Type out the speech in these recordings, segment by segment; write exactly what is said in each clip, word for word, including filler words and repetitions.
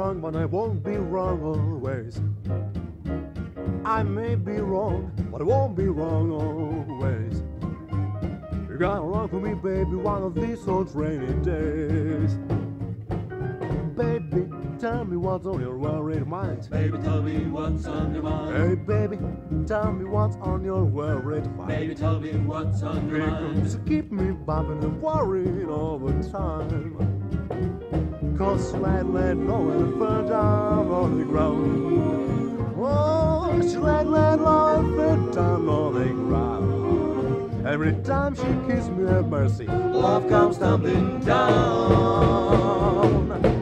wrong, but I won't be wrong always. I may be wrong, but I won't be wrong always. You're gonna run for me, baby, one of these old rainy days. Baby, tell me what's on your worried mind. Baby, tell me what's on your mind. Hey, baby, tell me what's on your worried mind. Baby, tell me what's on your mind. Because you keep me bumping and worrying all the time. Cause she let, let know and fell down on the ground. Oh, she let, let know and fell down on the ground. Every time she kisses me, have mercy, love comes tumbling down.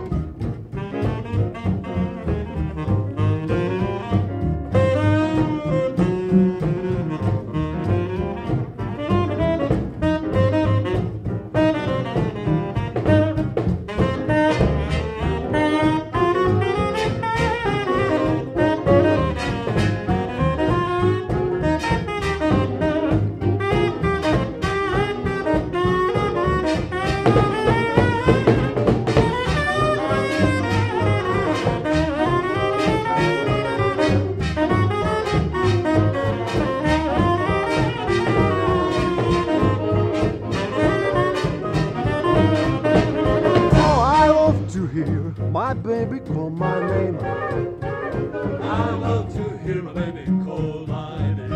My baby call my name. I love to hear my baby call my name.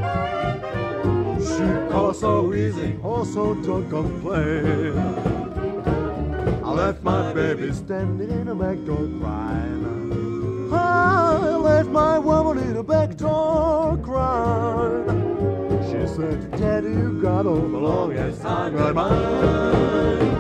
She calls so easy, also don't complain. I left my baby standing in a back door crying. I left my woman in a back door crying. She said, Daddy, you got all the longest, I got mine.